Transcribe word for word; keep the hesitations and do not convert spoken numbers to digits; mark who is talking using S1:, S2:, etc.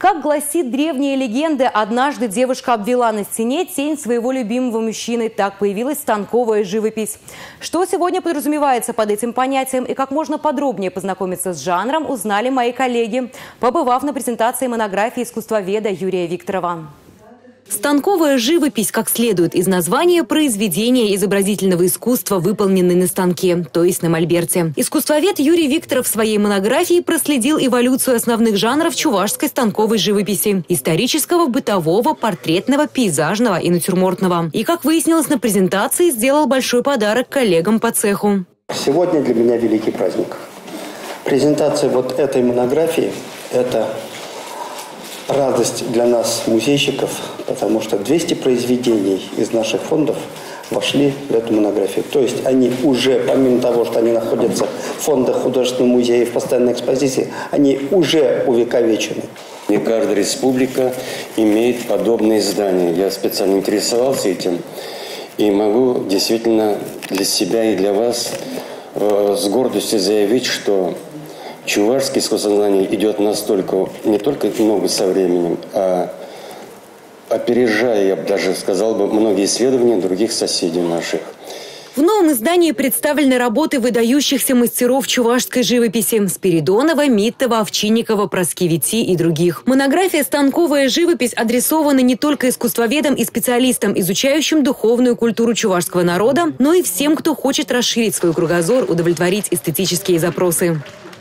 S1: Как гласит древняя легенда, однажды девушка обвела на стене тень своего любимого мужчины. Так появилась станковая живопись. Что сегодня подразумевается под этим понятием и как можно подробнее познакомиться с жанром, узнали мои коллеги, побывав на презентации монографии искусствоведа Юрия Викторова.
S2: Станковая живопись, как следует из названия, произведение изобразительного искусства, выполненное на станке, то есть на мольберте. Искусствовед Юрий Викторов в своей монографии проследил эволюцию основных жанров чувашской станковой живописи – исторического, бытового, портретного, пейзажного и натюрмортного. И, как выяснилось на презентации, сделал большой подарок коллегам по цеху.
S3: Сегодня для меня великий праздник. Презентация вот этой монографии – это радость для нас, музейщиков, потому что двести произведений из наших фондов вошли в эту монографию. То есть они уже, помимо того, что они находятся в фондах художественного музея, в постоянной экспозиции, они уже увековечены.
S4: Не каждая республика имеет подобные здания. Я специально интересовался этим и могу действительно для себя и для вас э, с гордостью заявить, что чувашское искусствознание идет настолько, не только много со временем, а опережая, я бы даже сказал бы, многие исследования других соседей наших.
S2: В новом издании представлены работы выдающихся мастеров чувашской живописи – Спиридонова, Миттова, Овчинникова, Проскевити и других. Монография «Станковая живопись» адресована не только искусствоведам и специалистам, изучающим духовную культуру чувашского народа, но и всем, кто хочет расширить свой кругозор, удовлетворить эстетические запросы.